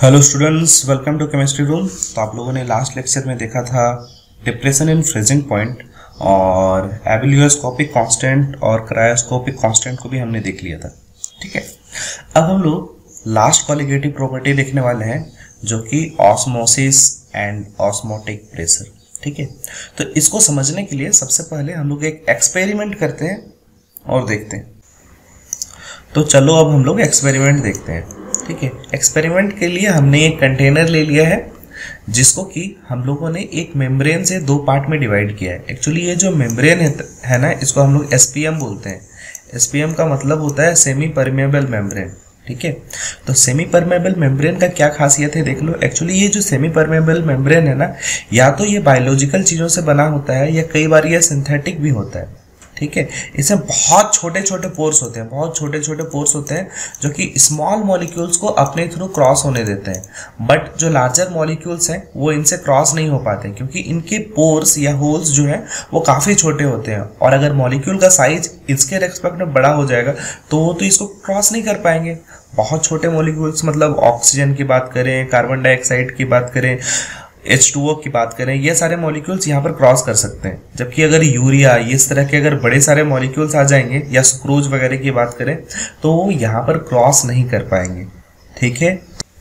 Hello students, welcome to chemistry room. तो आप लोगों ने लास्ट लेक्चर में देखा था डिप्रेशन इन फ्रीजिंग पॉइंट और एबिलियोस्कोपिक कांस्टेंट और क्रायोस्कोपिक कांस्टेंट को भी हमने देख लिया था। ठीक है, अब हम लोग लास्ट कॉलिगेटिव प्रॉपर्टी देखने वाले हैं जो कि ऑस्मोसिस एंड ऑस्मोटिक प्रेशर। ठीक है, तो इसको समझने के लिए सबसे पहले हम लोग एक एक्सपेरिमेंट करते हैं और देखते हैं। तो चलो अब हम लोग एक्सपेरिमेंट देखते हैं। ठीक है, एक्सपेरिमेंट के लिए हमने एक कंटेनर ले लिया है जिसको कि हम लोगों ने एक मेम्ब्रेन से दो पार्ट में डिवाइड किया है। एक्चुअली ये जो मेम्ब्रेन है ना, इसको हम लोग एसपीएम बोलते हैं। एसपीएम का मतलब होता है सेमी परमेबल मेम्ब्रेन। ठीक है, तो सेमी परमेबल मेम्ब्रेन का क्या खासियत है देख लो। एक्चुअली ये जो सेमी परमेबल मेम्ब्रेन है ना, या तो ये बायोलॉजिकल चीज़ों से बना होता है या कई बार ये सिंथेटिक भी होता है। ठीक है, इसमें बहुत छोटे छोटे पोर्स होते हैं, बहुत छोटे छोटे पोर्स होते हैं जो कि स्मॉल मॉलिक्यूल्स को अपने थ्रू क्रॉस होने देते हैं। बट जो लार्जर मॉलिक्यूल्स हैं वो इनसे क्रॉस नहीं हो पाते क्योंकि इनके पोर्स या होल्स जो हैं वो काफ़ी छोटे होते हैं। और अगर मॉलिक्यूल का साइज इसके रेस्पेक्ट में बड़ा हो जाएगा तो वो तो इसको क्रॉस नहीं कर पाएंगे। बहुत छोटे मॉलिक्यूल्स मतलब ऑक्सीजन की बात करें, कार्बन डाइऑक्साइड की बात करें, H2O की बात करें, ये सारे मॉलिक्यूल्स यहाँ पर क्रॉस कर सकते हैं। जबकि अगर यूरिया इस तरह के अगर बड़े सारे मॉलिक्यूल्स आ जाएंगे या सुक्रोज वगैरह की बात करें तो वो यहाँ पर क्रॉस नहीं कर पाएंगे। ठीक है,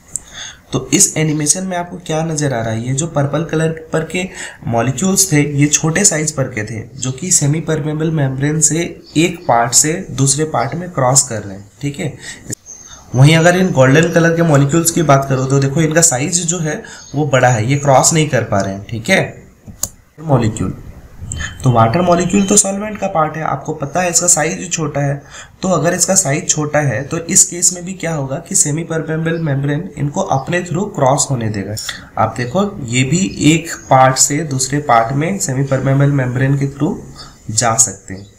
तो इस एनिमेशन में आपको क्या नज़र आ रहा है, ये जो पर्पल कलर पर के मॉलिक्यूल्स थे ये छोटे साइज पर के थे जो कि सेमी परमेबल मेम्ब्रेन से एक पार्ट से दूसरे पार्ट में क्रॉस कर रहे हैं। ठीक है, वहीं अगर इन गोल्डन कलर के मॉलिक्यूल्स की बात करो तो देखो इनका साइज जो है वो बड़ा है, ये क्रॉस नहीं कर पा रहे हैं। ठीक है, मॉलिक्यूल तो वाटर मॉलिक्यूल तो सॉल्वेंट का पार्ट है, आपको पता है इसका साइज छोटा है। तो अगर इसका साइज छोटा है तो इस केस में भी क्या होगा कि सेमी परमेबल मेम्ब्रेन इनको अपने थ्रू क्रॉस होने देगा। आप देखो ये भी एक पार्ट से दूसरे पार्ट में सेमी परमेबल मेम्ब्रेन के थ्रू जा सकते हैं।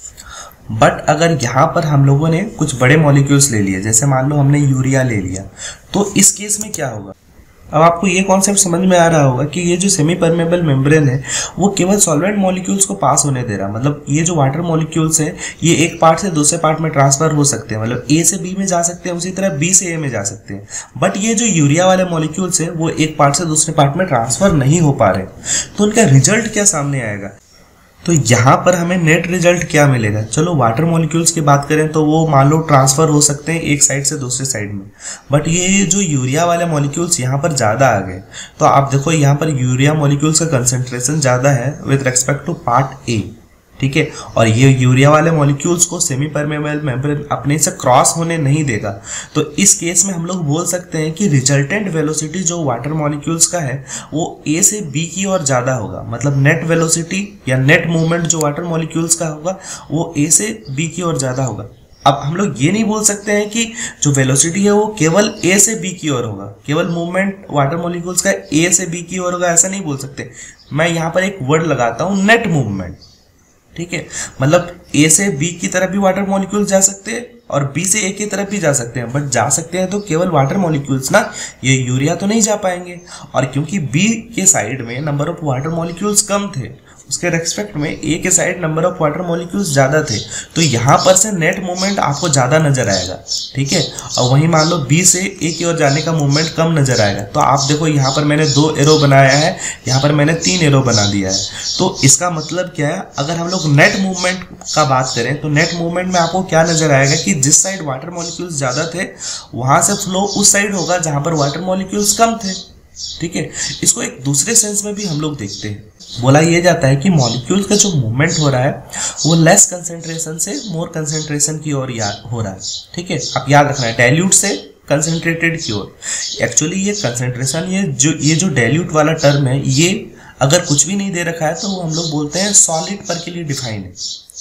बट अगर यहाँ पर हम लोगों ने कुछ बड़े मॉलिक्यूल्स ले लिए, जैसे मान लो हमने यूरिया ले लिया, तो इस केस में क्या होगा। अब आपको ये कॉन्सेप्ट समझ में आ रहा होगा कि ये जो सेमी परमेबल मेम्ब्रेन है वो केवल सॉल्वेंट मॉलिक्यूल्स को पास होने दे रहा है। मतलब ये जो वाटर मॉलिक्यूल्स है ये एक पार्ट से दूसरे पार्ट में ट्रांसफर हो सकते हैं, मतलब ए से बी में जा सकते हैं, उसी तरह बी से ए में जा सकते हैं। बट ये जो यूरिया वाले मॉलिक्यूल्स है वो एक पार्ट से दूसरे पार्ट में ट्रांसफर नहीं हो पा रहे। तो उनका रिजल्ट क्या सामने आएगा, तो यहाँ पर हमें नेट रिजल्ट क्या मिलेगा। चलो वाटर मॉलिक्यूल्स की बात करें तो वो मान लो ट्रांसफर हो सकते हैं एक साइड से दूसरे साइड में, बट ये जो यूरिया वाले मॉलिक्यूल्स यहाँ पर ज़्यादा आ गए। तो आप देखो यहाँ पर यूरिया मॉलिक्यूल्स का कंसंट्रेशन ज़्यादा है with respect to part A. ठीक है, और ये यूरिया वाले मॉलिक्यूल्स को सेमी परमेबल मेम्ब्रेन अपने से क्रॉस होने नहीं देगा। तो इस केस में हम लोग बोल सकते हैं कि रिजल्टेंट वेलोसिटी जो वाटर मॉलिक्यूल्स का है वो ए से बी की ओर ज़्यादा होगा। मतलब नेट वेलोसिटी या नेट मूवमेंट जो वाटर मॉलिक्यूल्स का होगा वो ए से बी की ओर ज़्यादा होगा। अब हम लोग ये नहीं बोल सकते हैं कि जो वेलोसिटी है वो केवल ए से बी की ओर होगा, केवल मूवमेंट वाटर मॉलिक्यूल्स का ए से बी की ओर होगा, ऐसा नहीं बोल सकते। मैं यहाँ पर एक वर्ड लगाता हूँ, नेट मूवमेंट। ठीक है, मतलब ए से बी की तरफ भी वाटर मॉलिक्यूल्स जा सकते हैं और बी से ए की तरफ भी जा सकते हैं, बट जा सकते हैं तो केवल वाटर मॉलिक्यूल्स ना, ये यूरिया तो नहीं जा पाएंगे। और क्योंकि बी के साइड में नंबर ऑफ वाटर मॉलिक्यूल्स कम थे, उसके रेस्पेक्ट में ए के side number of water molecules ज़्यादा थे, तो यहाँ पर से नेट मूवमेंट आपको ज़्यादा नजर आएगा। ठीक है, और वहीं मान लो बी से ए की ओर जाने का मूवमेंट कम नजर आएगा। तो आप देखो यहाँ पर मैंने 2 एरो बनाया है, यहाँ पर मैंने 3 एरो बना दिया है। तो इसका मतलब क्या है, अगर हम लोग नेट मूवमेंट का बात करें तो नेट मूवमेंट में आपको क्या नजर आएगा कि जिस साइड वाटर मॉलिक्यूल्स ज़्यादा थे वहाँ से फ्लो उस साइड होगा जहाँ पर वाटर मॉलिक्यूल्स कम थे। ठीक है, इसको एक दूसरे सेंस में भी हम लोग देखते हैं। बोला यह जाता है कि मॉलिक्यूल का जो मूवमेंट हो रहा है वो लेस कंसंट्रेशन से मोर कंसंट्रेशन की ओर हो रहा है। ठीक है, आप याद रखना है, डाइल्यूट से कंसंट्रेटेड की ओर। एक्चुअली ये कंसंट्रेशन ये जो डाइल्यूट वाला टर्म है ये अगर कुछ भी नहीं दे रखा है तो वो हम लोग बोलते हैं सॉलिड पर के लिए डिफाइन है।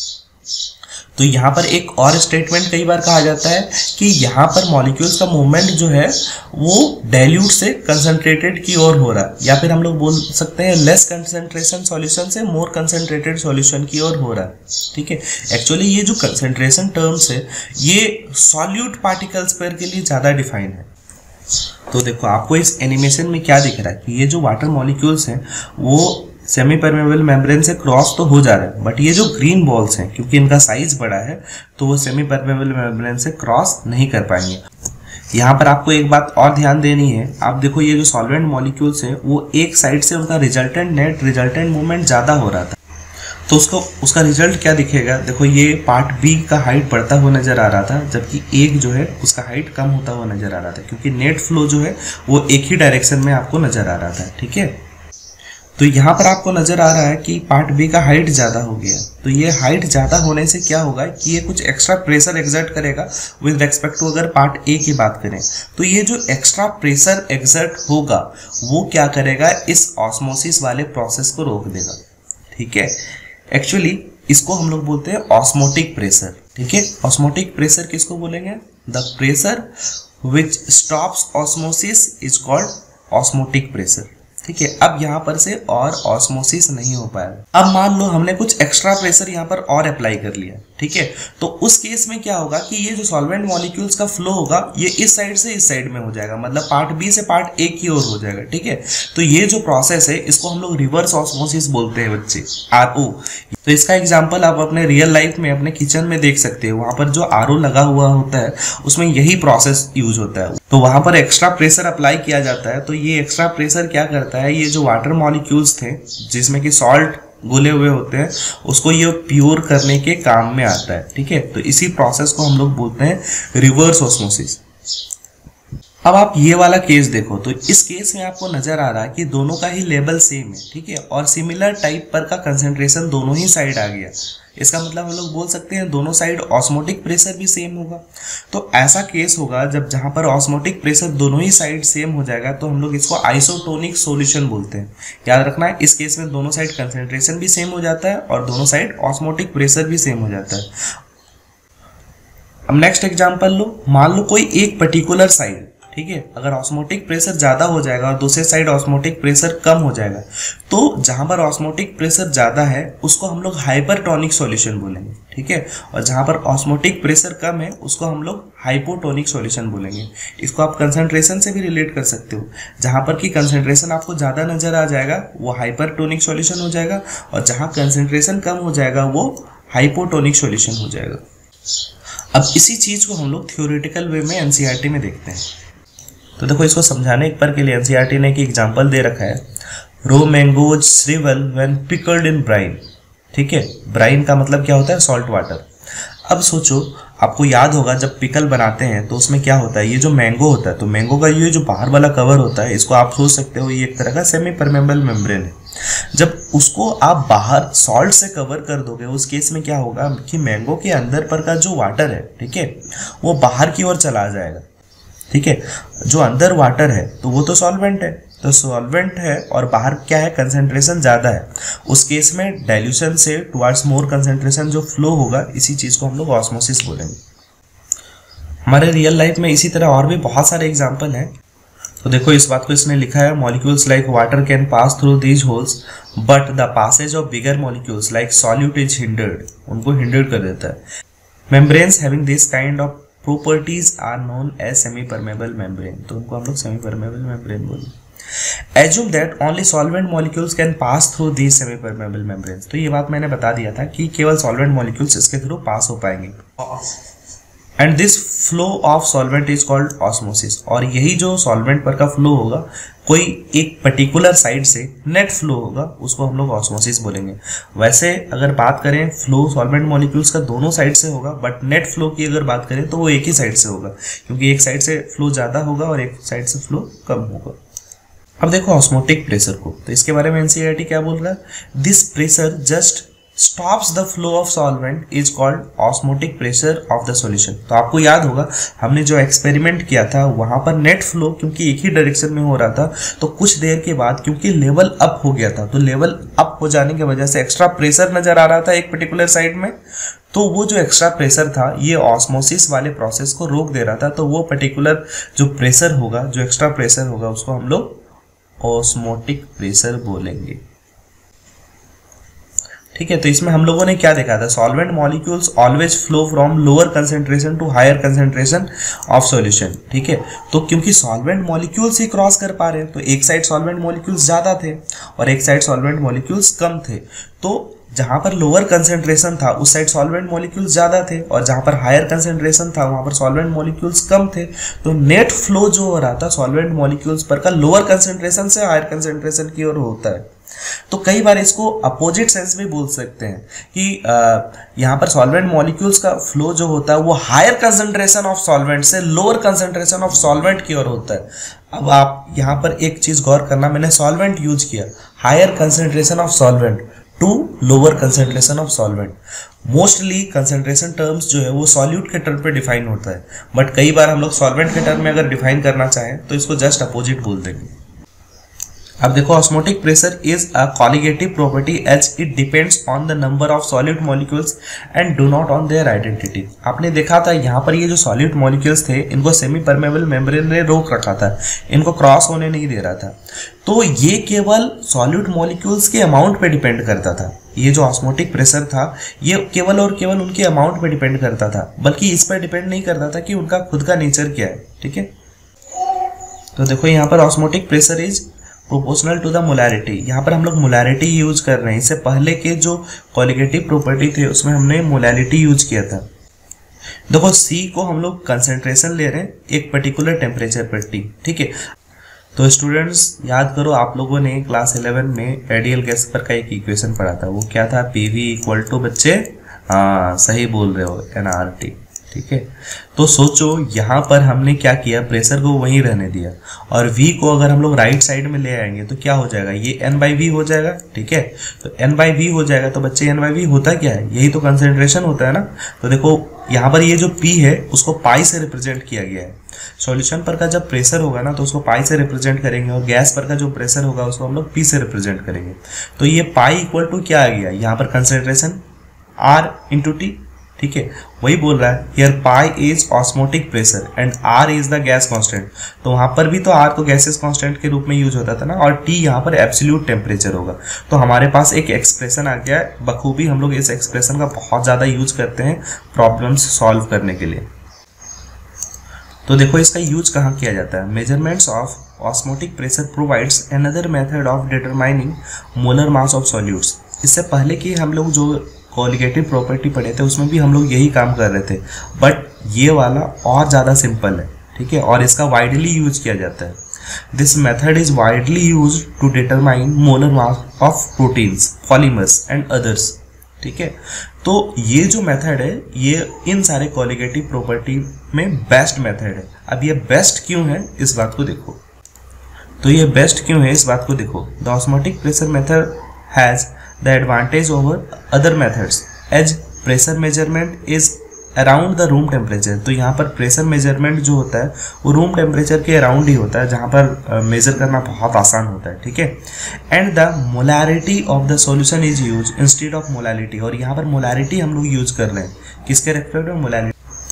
तो यहाँ पर एक और स्टेटमेंट कई बार कहा जाता है कि यहाँ पर मॉलिक्यूल्स का मूवमेंट जो है वो डाइल्यूट से कंसंट्रेटेड की ओर हो रहा है, या फिर हम लोग बोल सकते हैं लेस कंसंट्रेशन सॉल्यूशन से मोर कंसंट्रेटेड सॉल्यूशन की ओर हो रहा है। ठीक है, एक्चुअली ये जो कंसंट्रेशन टर्म्स है ये सॉल्यूट पार्टिकल्स पर के लिए ज़्यादा डिफाइन है। तो देखो आपको इस एनिमेशन में क्या दिख रहा है कि ये जो वाटर मॉलिक्यूल्स हैं वो सेमी परमेबल मेम्ब्रेन से क्रॉस तो हो जा रहा है, बट ये जो ग्रीन बॉल्स हैं क्योंकि इनका साइज बड़ा है तो वो सेमी परमेबल मेम्ब्रेन से क्रॉस नहीं कर पाएंगे। यहाँ पर आपको एक बात और ध्यान देनी है, आप देखो ये जो सॉल्वेंट मॉलिक्यूल्स है वो एक साइड से उनका रिजल्टेंट नेट रिजल्टेंट मूवमेंट ज़्यादा हो रहा था, तो उसका रिजल्ट क्या दिखेगा, देखो ये पार्ट बी का हाइट बढ़ता हुआ नजर आ रहा था, जबकि एक जो है उसका हाइट कम होता हुआ नजर आ रहा था, क्योंकि नेट फ्लो जो है वो एक ही डायरेक्शन में आपको नजर आ रहा था। ठीक है, तो यहाँ पर आपको नजर आ रहा है कि पार्ट बी का हाइट ज़्यादा हो गया, तो ये हाइट ज़्यादा होने से क्या होगा कि ये कुछ एक्स्ट्रा प्रेशर एक्सर्ट करेगा विद रेस्पेक्ट टू, अगर पार्ट ए की बात करें तो ये जो एक्स्ट्रा प्रेशर एक्सर्ट होगा वो क्या करेगा, इस ऑस्मोसिस वाले प्रोसेस को रोक देगा। ठीक है, एक्चुअली इसको हम लोग बोलते हैं ऑस्मोटिक प्रेशर। ठीक है, ऑस्मोटिक प्रेशर किसको बोलेंगे, the pressure which stops osmosis is called osmotic pressure. ठीक है, अब यहाँ पर से और ऑस्मोसिस नहीं हो पाएगा। अब मान लो हमने कुछ एक्स्ट्रा प्रेशर यहाँ पर और अप्लाई कर लिया। ठीक है, तो उस केस में क्या होगा कि ये जो सॉल्वेंट मॉलिक्यूल्स का फ्लो होगा ये इस साइड से इस साइड में हो जाएगा, मतलब पार्ट बी से पार्ट ए की ओर हो जाएगा। ठीक है, तो ये जो प्रोसेस है इसको हम लोग रिवर्स ऑस्मोसिस बोलते हैं बच्चे, RO। तो इसका एग्जाम्पल आप अपने रियल लाइफ में अपने किचन में देख सकते हो, वहां पर जो RO लगा हुआ होता है उसमें यही प्रोसेस यूज होता है। तो वहां पर एक्स्ट्रा प्रेशर अप्लाई किया जाता है, तो ये एक्स्ट्रा प्रेशर क्या करता है, ये जो वाटर मॉलिक्यूल्स थे जिसमें कि सॉल्ट घुले हुए होते हैं उसको ये प्योर करने के काम में आता है। ठीक है, तो इसी प्रोसेस को हम लोग बोलते हैं रिवर्स ऑस्मोसिस। अब आप ये वाला केस देखो, तो इस केस में आपको नजर आ रहा है कि दोनों का ही लेवल सेम है। ठीक है, और सिमिलर टाइप पर का कंसेंट्रेशन दोनों ही साइड आ गया, इसका मतलब हम लोग बोल सकते हैं दोनों साइड ऑस्मोटिक प्रेशर भी सेम होगा। तो ऐसा केस होगा जब जहां पर ऑस्मोटिक प्रेशर दोनों ही साइड सेम हो जाएगा, तो हम लोग इसको आइसोटोनिक सॉल्यूशन बोलते हैं। याद रखना है, इस केस में दोनों साइड कंसेंट्रेशन भी सेम हो जाता है और दोनों साइड ऑस्मोटिक प्रेशर भी सेम हो जाता है। अब नेक्स्ट एग्जांपल लो, मान लो कोई एक पर्टिकुलर साइड, ठीक है, अगर ऑस्मोटिक प्रेशर ज्यादा हो जाएगा और दूसरे साइड ऑस्मोटिक प्रेशर कम हो जाएगा, तो जहां पर ऑस्मोटिक प्रेशर ज्यादा है उसको हम लोग हाइपरटोनिक सॉल्यूशन बोलेंगे। ठीक है, और जहां पर ऑस्मोटिक प्रेशर कम है उसको हम लोग हाइपोटोनिक सॉल्यूशन बोलेंगे। इसको आप कंसंट्रेशन से भी रिलेट कर सकते हो, जहां पर की कंसंट्रेशन आपको ज्यादा नजर आ जाएगा वो हाइपरटोनिक सॉल्यूशन हो जाएगा, और जहां कंसंट्रेशन कम हो जाएगा वो हाइपोटोनिक सॉल्यूशन हो जाएगा। अब इसी चीज को हम लोग थ्योरेटिकल वे में एनसीईआरटी में देखते हैं। तो देखो, इसको समझाने पर के लिए एनसीईआरटी ने एक एग्जांपल दे रखा है, raw mangoes shrivel when pickled in brine. ठीक है, ब्राइन का मतलब क्या होता है, सॉल्ट वाटर। अब सोचो, आपको याद होगा जब पिकल बनाते हैं तो उसमें क्या होता है, ये जो मैंगो होता है, तो मैंगो का ये जो बाहर वाला कवर होता है इसको आप सोच सकते हो ये एक तरह का सेमी परमेबल मेम्ब्रेन है। जब उसको आप बाहर सॉल्ट से कवर कर दोगे उस केस में क्या होगा कि मैंगो के अंदर पर का जो वाटर है, ठीक है, वो बाहर की ओर चला जाएगा। ठीक है, जो अंदर वाटर है तो वो तो सॉल्वेंट है, तो सॉल्वेंट है और बाहर क्या है, कंसंट्रेशन ज़्यादा है, उस केस में डाइल्यूशन से टुवर्ड्स मोर कंसंट्रेशन जो फ्लो होगा, इसी चीज़ को हम लोग ऑस्मोसिस बोलेंगे। हमारे रियल लाइफ में इसी तरह और भी बहुत सारे एग्जाम्पल हैं। तो देखो, इस बात को इसने लिखा है, molecules like water can pass through these holes but the passage of bigger molecules like solute is hindered, उनको हिंडर्ड कर देता है। Membranes having this kind of properties are known as semi-permeable membrane, तो उनको हम लोग semi-permeable membrane बोलेंगे। Assume that only solvent molecules can pass through these semi-permeable membranes, तो ये बात मैंने बता दिया था कि केवल solvent molecules इसके थ्रू पास हो पाएंगे। And this flow of solvent is called osmosis, और यही जो solvent पर का flow होगा कोई एक पर्टिकुलर साइड से नेट फ्लो होगा, उसको हम लोग ऑस्मोसिस बोलेंगे। वैसे अगर बात करें फ्लो सॉल्वेंट मॉलिक्यूल्स का दोनों साइड से होगा, बट नेट फ्लो की अगर बात करें तो वो एक ही साइड से होगा, क्योंकि एक साइड से फ्लो ज़्यादा होगा और एक साइड से फ्लो कम होगा। अब देखो ऑस्मोटिक प्रेशर को, तो इसके बारे में एनसीईआरटी क्या बोल रहा है, this pressure just stops the flow of solvent is called osmotic pressure of the solution। तो आपको याद होगा हमने जो एक्सपेरिमेंट किया था वहां पर नेट फ्लो क्योंकि एक ही डायरेक्शन में हो रहा था, तो कुछ देर के बाद क्योंकि लेवल अप हो गया था, तो लेवल अप हो जाने की वजह से एक्स्ट्रा प्रेशर नजर आ रहा था एक पर्टिकुलर साइड में, तो वो जो एक्स्ट्रा प्रेशर था ये ऑस्मोसिस वाले प्रोसेस को रोक दे रहा था। तो वो पर्टिकुलर जो प्रेशर होगा, जो एक्स्ट्रा प्रेशर होगा, उसको हम लोग ऑस्मोटिक प्रेशर बोलेंगे। ठीक है, तो इसमें हम लोगों ने क्या देखा था, solvent molecules always flow from lower concentration to higher concentration of solution. ठीक है, तो क्योंकि सॉल्वेंट मॉलिक्यूल्स ही क्रॉस कर पा रहे हैं, तो एक साइड सॉल्वेंट मॉलिक्यूल्स ज़्यादा थे और एक साइड सॉल्वेंट मॉलिक्यूल्स कम थे, तो जहां पर लोअर कंसेंट्रेशन था उस साइड सॉल्वेंट मॉलिक्यूल्स ज़्यादा थे, और जहां पर हायर कंसेंट्रेशन था वहां पर सॉल्वेंट मॉलिक्यूल्स कम थे। तो नेट फ्लो जो हो रहा था सॉल्वेंट मॉलिक्यूल्स पर का लोअर कंसेंट्रेशन से हायर कंसेंट्रेशन की ओर होता है। तो कई बार इसको अपोजिट सेंस भी बोल सकते हैं कि यहाँ पर सॉल्वेंट मॉलिक्यूल्स का फ्लो जो होता है वो हायर कंसेंट्रेशन ऑफ सॉल्वेंट से लोअर कंसेंट्रेशन ऑफ सॉल्वेंट की ओर होता है। अब आप यहाँ पर एक चीज गौर करना, मैंने सॉल्वेंट यूज किया, higher concentration of solvent to lower concentration of solvent. Mostly concentration terms जो है वो सॉल्यूट के टर्म पे डिफाइन होता है, बट कई बार हम लोग सॉल्वेंट के टर्म में अगर डिफाइन करना चाहें तो इसको जस्ट अपोजिट बोल देंगे। अब देखो, osmotic pressure is a colligative property as it depends on the number of solid molecules and do not on their identity. आपने देखा था यहाँ पर ये जो सॉलिड मॉलिक्यूल्स थे इनको सेमी परमेबल मेम्ब्रेन ने रोक रखा था, इनको क्रॉस होने नहीं दे रहा था। तो ये केवल सॉलिड मॉलिक्यूल्स के अमाउंट पे डिपेंड करता था। ये जो ऑस्मोटिक प्रेशर था ये केवल और केवल उनके अमाउंट पे डिपेंड करता था, बल्कि इस पर डिपेंड नहीं करता था कि उनका खुद का नेचर क्या है। ठीक है, तो देखो यहाँ पर osmotic pressure is proportional to the molarity. यहाँ पर हम लोग मोलैरिटी यूज कर रहे हैं, इससे पहले के जो कॉलिगेटिव प्रॉपर्टी थे उसमें हमने मोलैरिटी यूज किया था। देखो C को हम लोग कंसेंट्रेशन ले रहे हैं एक पर्टिकुलर टेम्परेचर पर T। ठीक है, तो स्टूडेंट्स याद करो, आप लोगों ने क्लास 11 में आइडियल गैस पर का एक इक्वेशन पढ़ा था, वो क्या था, PV इक्वल टू, बच्चे हाँ सही बोल रहे हो, nRT। ठीक है, तो सोचो यहाँ पर हमने क्या किया, प्रेशर को वहीं रहने दिया, और V को अगर हम लोग राइट साइड में ले आएंगे तो क्या हो जाएगा, ये N/V हो जाएगा। ठीक है, तो N/V हो जाएगा, तो बच्चे N/V होता क्या है, यही तो कंसेंट्रेशन होता है ना। तो देखो यहाँ पर ये जो P है उसको पाई से रिप्रेजेंट किया गया है। सॉल्यूशन पर का जब प्रेशर होगा ना तो उसको पाई से रिप्रेजेंट करेंगे, और गैस पर का जो प्रेशर होगा उसको हम लोग P से रिप्रेजेंट करेंगे। तो ये पाई इक्वल टू क्या आ गया, यहाँ पर कंसेंट्रेशन R × T। ठीक है, वही बोल रहा है here pi is osmotic pressure and R is the gas constant. तो वहां पर भी तो R को गैसेस कांस्टेंट के रूप में यूज होता था ना, और T यहाँ पर एब्सोल्यूट टेम्परेचर होगा। तो हमारे पास एक एक्सप्रेशन आ गया है, बखूबी हम लोग इस एक्सप्रेशन का बहुत ज़्यादा यूज करते हैं प्रॉब्लम्स सॉल्व करने के लिए। तो देखो इसका यूज कहाँ किया जाता है, measurements of osmotic pressure provides another method of determining molar mass of solutes. इससे पहले कि हम लोग जो कॉलिगेटिव प्रॉपर्टी पढ़े थे उसमें भी हम लोग यही काम कर रहे थे, बट ये वाला और ज़्यादा सिंपल है। ठीक है, और इसका वाइडली यूज किया जाता है। This method is widely use to determine molar mass of proteins, polymers and others. ठीक है, तो ये जो मेथड है ये इन सारे कॉलिगेटिव प्रॉपर्टी में बेस्ट मेथड है। अब ये बेस्ट क्यों है इस बात को देखो, तो ये बेस्ट क्यों है इस बात को देखो। The osmotic pressure method has the advantage over other methods as pressure measurement is around the room temperature। तो यहाँ पर प्रेशर मेजरमेंट जो होता है वो रूम टेम्परेचर के अराउंड ही होता है, जहाँ पर मेजर करना बहुत आसान होता है। ठीक है, and the molarity of the solution is use instead of molarity. और यहाँ पर मोलैरिटी हम लोग यूज कर रहे हैं, किसके रेस्पेक्ट में, मोलैरिटी।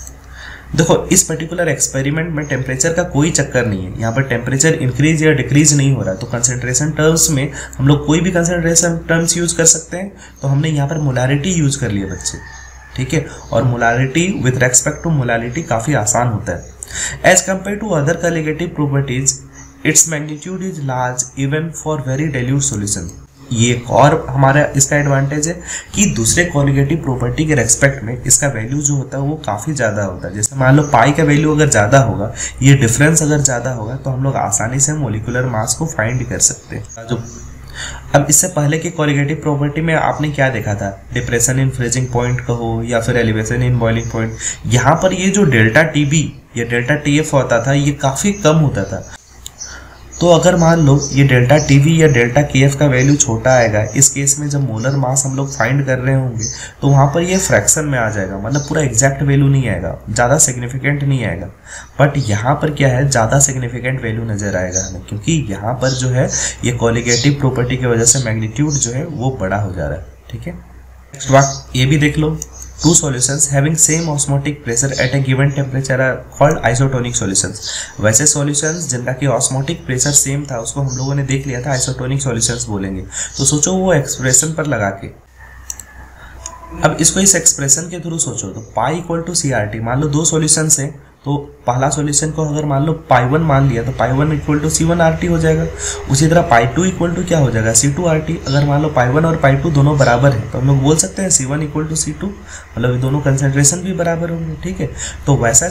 देखो इस पर्टिकुलर एक्सपेरिमेंट में टेम्परेचर का कोई चक्कर नहीं है, यहाँ पर टेम्परेचर इंक्रीज या डिक्रीज नहीं हो रहा है। तो कंसेंट्रेशन टर्म्स में हम लोग कोई भी कंसेंट्रेशन टर्म्स यूज कर सकते हैं, तो हमने यहाँ पर मोलैरिटी यूज कर लिया बच्चे। ठीक है, और molarity with respect to molarity काफ़ी आसान होता है। As compare to other colligative properties its magnitude is large even for very dilute solution. ये एक और हमारा इसका एडवांटेज है कि दूसरे कॉलिगेटिव प्रॉपर्टी के रेस्पेक्ट में इसका वैल्यू जो होता है वो काफ़ी ज़्यादा होता है। जैसे मान लो पाई का वैल्यू अगर ज़्यादा होगा, ये डिफरेंस अगर ज़्यादा होगा, तो हम लोग आसानी से मोलिकुलर मास को फाइंड कर सकते हैं। जो अब इससे पहले की कॉलिगेटिव प्रॉपर्टी में आपने क्या देखा था, डिप्रेशन इन फ्रीजिंग पॉइंट कहो या फिर एलिवेशन इन बॉइलिंग पॉइंट, यहाँ पर ये जो डेल्टा TB या डेल्टा TF होता था ये काफ़ी कम होता था। तो अगर मान लो ये डेल्टा TB या डेल्टा KF का वैल्यू छोटा आएगा, इस केस में जब मोलर मास हम लोग फाइंड कर रहे होंगे तो वहाँ पर ये फ्रैक्शन में आ जाएगा, मतलब पूरा एग्जैक्ट वैल्यू नहीं आएगा, ज़्यादा सिग्निफिकेंट नहीं आएगा। बट यहाँ पर क्या है, ज़्यादा सिग्निफिकेंट वैल्यू नज़र आएगा हमें, क्योंकि यहाँ पर जो है ये कॉलिगेटिव प्रॉपर्टी की वजह से मैग्नीट्यूड जो है वो बड़ा हो जा रहा है। ठीक है, नेक्स्ट बात ये भी देख लो, two solutions having same osmotic pressure at a given temperature are called isotonic solutions। वैसे solutions जिनका कि osmotic pressure सेम था उसको हम लोगों ने देख लिया था, isotonic solutions बोलेंगे। तो सोचो वो एक्सप्रेशन पर लगा के, अब इसको इस एक्सप्रेशन के थ्रू सोचो, तो पाई इक्वल टू CRT, मान लो दो सॉल्यूशंस है तो पहला सॉल्यूशन को अगर मान लो पाई1 मान लिया तो पाई1 इक्वल टू C1RT हो जाएगा। उसी तरह पाई2 इक्वल टू क्या हो जाएगा C2RT। अगर मान लो पाई1 और पाई2 दोनों बराबर है तो हम लोग बोल सकते हैं C1 इक्वल टू C2, मतलब ये दोनों कंसेंट्रेशन भी बराबर होंगे। ठीक है, तो वैसे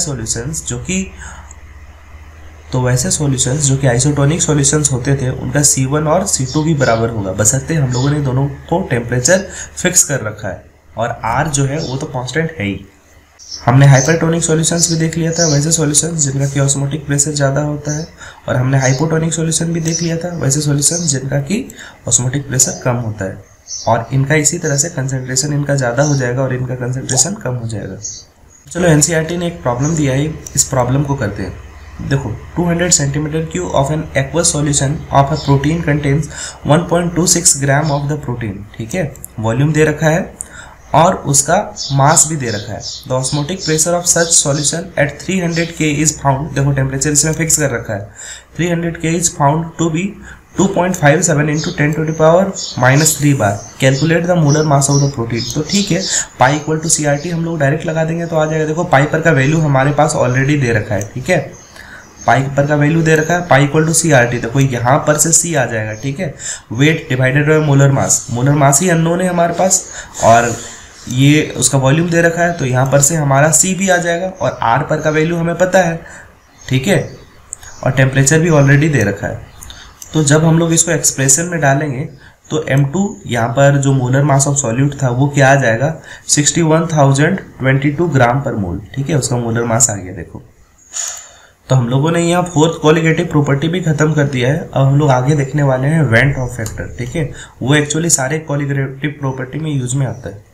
सॉल्यूशंस जो कि आइसोटोनिक सॉल्यूशंस होते थे उनका C1 और C2 भी बराबर होगा, बशर्ते हम लोगों ने दोनों को टेम्परेचर फिक्स कर रखा है और R जो है वो तो कांस्टेंट है ही। हमने हाइपरटोनिक सॉल्यूशंस भी देख लिया था, वैसे सॉल्यूशंस जिनका कि ऑस्मोटिक प्रेशर ज़्यादा होता है, और हमने हाइपोटोनिक सॉल्यूशन भी देख लिया था, वैसे सॉल्यूशंस जिनका कि ऑस्मोटिक प्रेशर कम होता है, और इनका इसी तरह से कंसंट्रेशन इनका ज़्यादा हो जाएगा और इनका कंसंट्रेशन कम हो जाएगा। चलो एनसीईआरटी ने एक प्रॉब्लम दिया है, इस प्रॉब्लम को करते हैं। देखो 200 centimetre cube of an aqueous solution of a protein contains 1.26 gram of the protein. ठीक है, वॉल्यूम दे रखा है और उसका मास भी दे रखा है। The osmotic pressure of such solution at 300 K is found, देखो टेम्परेचर इसमें फिक्स कर रखा है, 300 K is found to be 2.57 into 10⁻³ bar. Calculate the molar mass of the protein. तो ठीक है, पाई इक्वल टू CRT हम लोग डायरेक्ट लगा देंगे तो आ जाएगा। देखो पाई पर का वैल्यू हमारे पास ऑलरेडी दे रखा है। ठीक है, पाई पर का वैल्यू दे रखा है, पाई इक्वल टू CRT। देखो यहाँ पर से C आ जाएगा। ठीक है, weight divided by molar mass ही अननोन है हमारे पास, और ये उसका वॉल्यूम दे रखा है तो यहाँ पर से हमारा C भी आ जाएगा, और R पर का वैल्यू हमें पता है। ठीक है, और टेम्परेचर भी ऑलरेडी दे रखा है। तो जब हम लोग इसको एक्सप्रेशन में डालेंगे तो M2 यहाँ पर जो मोलर मास ऑफ सॉल्यूट था वो क्या आ जाएगा, 61,022 ग्राम पर मोल। ठीक है, उसका मोलर मास आ गया। देखो तो हम लोगों ने यहाँ फोर्थ कोलिगेटिव प्रॉपर्टी भी खत्म कर दिया है। अब हम लोग आगे देखने वाले हैं वेंट ऑफ फैक्टर। ठीक है, वो एक्चुअली सारे कोलिगेटिव प्रॉपर्टी में यूज में आता है।